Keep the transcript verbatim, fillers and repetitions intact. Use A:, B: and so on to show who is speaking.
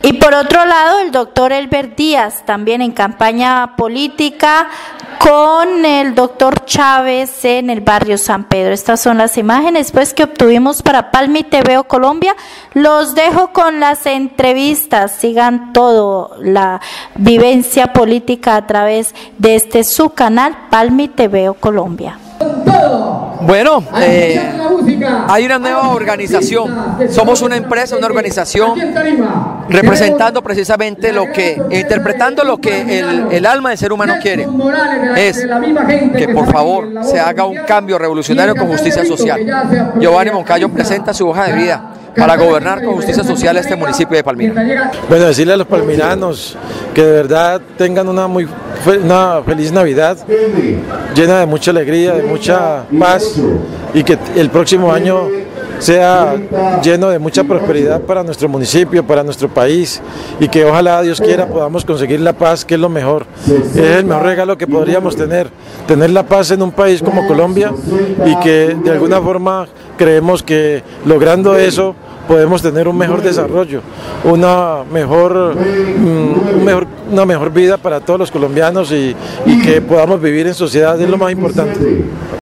A: Y por otro lado, el doctor Elber Díaz, también en campaña política con el doctor Chávez en el barrio San Pedro. Estas son las imágenes pues que obtuvimos para Palmi T V Colombia. Los dejo con las entrevistas, sigan todo la vivencia política a través de este su canal Palmi T V Colombia.
B: Bueno, eh, hay una nueva organización, somos una empresa, una organización representando precisamente lo que, interpretando lo que el, el alma del ser humano quiere, es que por favor se haga un cambio revolucionario con justicia social. Giovanni Moncayo presenta su hoja de vida para gobernar con justicia social este municipio de Palmira.
C: Bueno, decirle a los palmiranos que de verdad tengan una muy una feliz Navidad, llena de mucha alegría, de mucha paz, y que el próximo año sea lleno de mucha prosperidad para nuestro municipio, para nuestro país, y que ojalá Dios quiera podamos conseguir la paz, que es lo mejor. Es el mejor regalo que podríamos tener, tener la paz en un país como Colombia, y que de alguna forma creemos que logrando eso podemos tener un mejor desarrollo, una mejor, un mejor, una mejor vida para todos los colombianos, y, y que podamos vivir en sociedad, es lo más importante.